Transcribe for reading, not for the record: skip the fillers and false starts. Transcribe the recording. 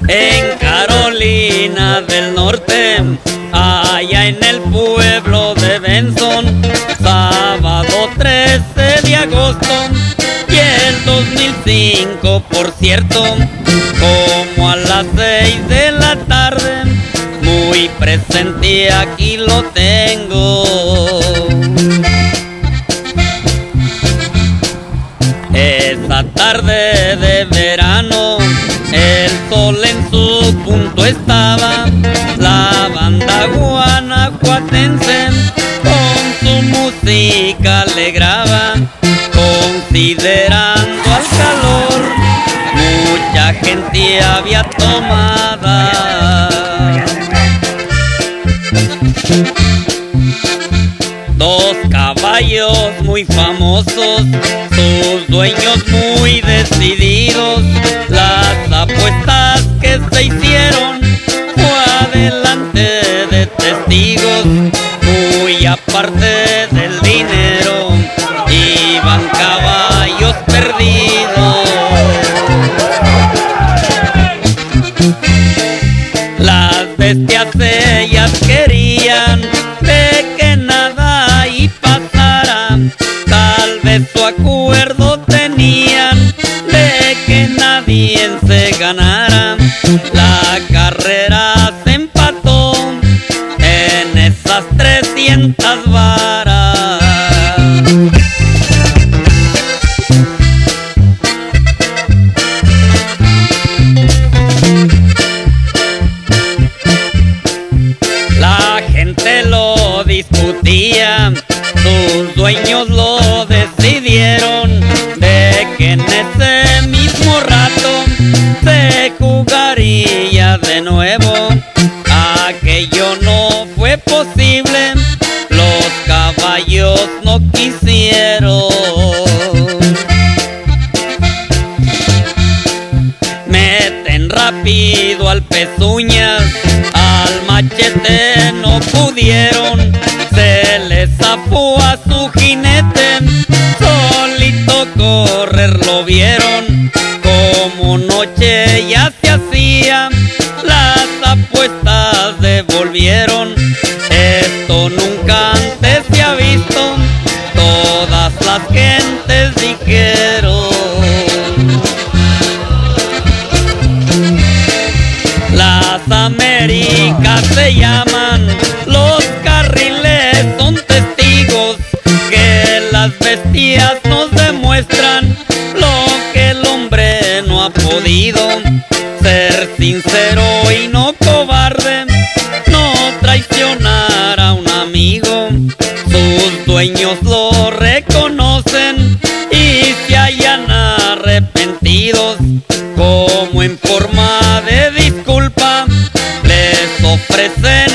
En Carolina del Norte, allá en el pueblo de Benson, sábado 13 de agosto y el 2005, por cierto, como a las 6 de la tarde, muy presente aquí lo tengo. Esa tarde de verano, el sol en su punto estaba, la banda guanajuatense con su música alegraba, considerando al calor, mucha gente había tomada. Dos caballos muy famosos, sus dueños muy decididos, las apuestas que se hicieron fue adelante de testigos, muy aparte del dinero, iban caballos perdidos. Las bestias ellas querían de que nada y pasara, tal vez su acuerdo tenían de que nadie se ganara. La carrera se empató en esas 300 varas. La gente lo discutía, sus dueños lo decidieron, de que en ese mismo rato se jugaría de nuevo. Aquello no fue posible, los caballos no quisieron. Meten rápido al pezuñas, al machete no pudieron, se les zafó a su jinete, solito correr lo vieron, como noche ya se hacía, las apuestas devolvieron. Esto nunca antes se ha visto, todas las gentes dijeron. Las Américas se llaman, los carriles son testigos, que las bestias nos demuestran lo que el hombre no ha podido. Ser sincero y no cobarde, no traicionar a un amigo. Sus dueños lo reconocen y se hallan arrepentidos, como en forma de disculpa les ofrecen